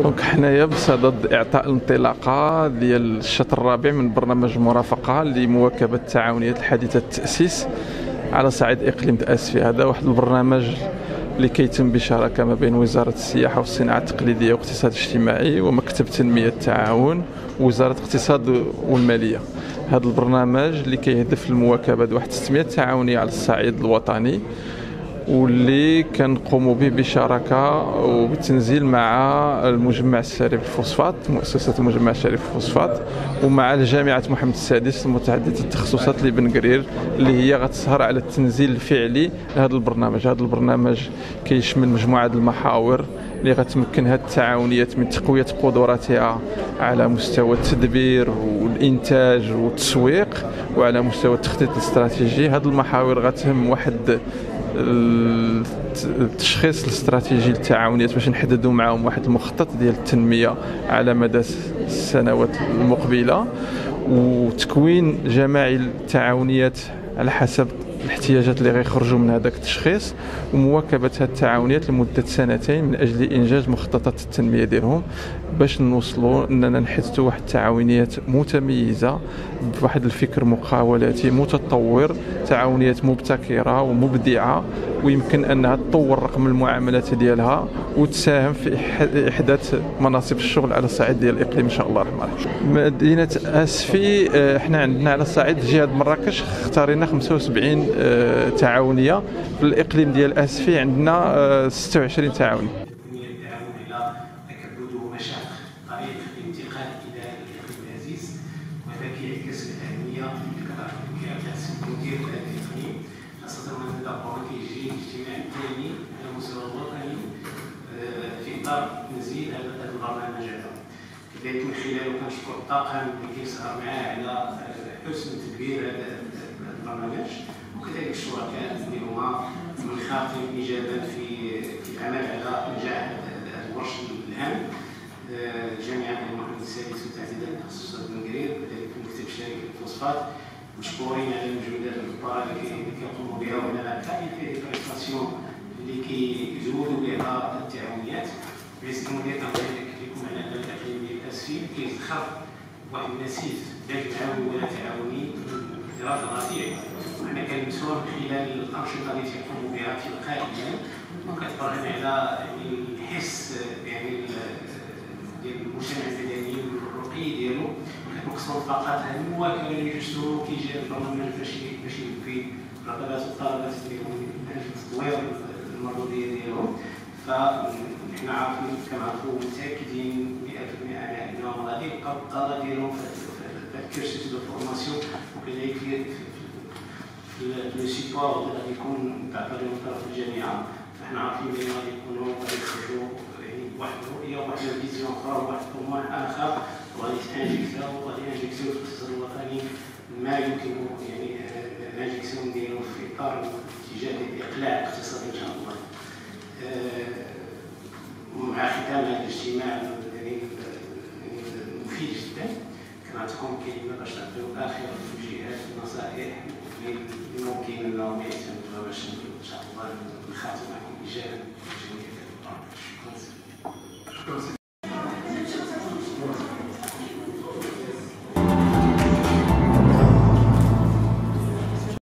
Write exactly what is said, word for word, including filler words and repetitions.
دونك حنايا بصدد اعطاء الانطلاقه ديال الشهر الرابع من برنامج المرافقه لمواكبه التعاونيات الحديثه التاسيس على صعيد اقليم اسفي. هذا واحد البرنامج اللي كيتم بشراكه ما بين وزاره السياحه والصناعه التقليديه والاقتصاد الاجتماعي ومكتب تنميه التعاون ووزاره الاقتصاد والماليه. هذا البرنامج اللي كيهدف لمواكبه واحد ستمائة تعاونيه على الصعيد الوطني، واللي كنقوموا به بشراكه وبالتنزيل مع المجمع الشريف الفوسفات، مؤسسه المجمع الشريف الفوسفات، ومع جامعه محمد السادس المتعدده التخصصات اللي بن قرير، اللي هي غتسهر على التنزيل الفعلي لهذا البرنامج. هذا البرنامج كيشمل مجموعه المحاور اللي غتمكن هذه التعاونيات من تقويه قدراتها على مستوى التدبير والانتاج والتسويق وعلى مستوى التخطيط الاستراتيجي. هذه المحاور غتهم واحد التشخيص الاستراتيجي للتعاونيات باش نحددوا معهم واحد المخطط ديال التنميه على مدى السنوات المقبله، وتكوين جماعي التعاونيات على حسب الاحتياجات اللي غيخرجوا من هذاك التشخيص، ومواكبه هذه التعاونيات لمده سنتين من اجل انجاز مخططات التنميه ديالهم، باش نوصلوا اننا نحدثوا واحد التعاونيات متميزه بواحد الفكر مقاولاتي متطور، تعاونيات مبتكره ومبدعه، ويمكن انها تطور رقم المعاملات ديالها وتساهم في احداث مناصب الشغل على الصعيد ديال الاقليم ان شاء الله الرحمن الرحيم. مدينه اسفي احنا عندنا على صعيد جهه مراكش اختارينا خمسة وسبعين تعاونيه، في الاقليم ديال اسفي عندنا ستة وعشرين تعاوني. تنزيل هذا البرنامج هذا، كذلك من خلاله كنشكر الطاقم اللي كيسهر معاه على حسن تدبير هذا البرنامج، وكذلك الشركاء اللي هما منخرطين ايجابا في في العمل على نجاح هذا الورش الهام. جامعه محمد السادس وتعديل التخصصات بن قرير، وكذلك المكتب الشريف للفوسفات، مشكورين على المجهودات الجباره اللي كيقوموا بها، وعلى كافه البريستاسيون اللي كيزودوا بها التعاونيات بحيث انه كيكون على ان الاقليم ديال اسفي كيزخر واحد النسيج لا تعاوني ولا تعاوني بدرجه رفيعه، وحنا كنلمسوه من خلال الانشطه اللي تيقوموا بها تلقائيا، وكتبرهن على الحس يعني ديال المجتمع المدني والرقي ديالو، كتقصد فقط هذه المواكبه اللي كيشتروا كيجي البرنامج باش باش يوفي رغبات الطلبات ديالهم من اجل تطوير المردوديه ديالهم. فنحن عارفين كنعرفوا متاكدين مئة بالمئة على انهم غادي يبقاو الطلبه ديالهم في الكورسوس دو فورماسيون، وكذلك في لو سيبور اللي غادي يكون تعطى لهم طرف الجامعه. فحنا عارفين بلي غادي يكونوا غادي يخرجوا يعني بواحد الرؤيه وواحد الفيزيون اخرى وواحد الطموح اخر، وغادي تانجيكسيو وغادي ينجيكسيو في الاقتصاد الوطني ما يمكن يعني الانجيكسيون ديالو في اطار اتجاه الاقلاع الاقتصادي ان شاء الله. مع ختام هذا الاجتماع يعني مفيد جدا، كنعطيكم كلمه باش تعطيو اخر التوجيهات والنصائح اللي ممكن انهم يعتمدوها باش ان شاء الله نخاتم معكم ايجابا. شكرا.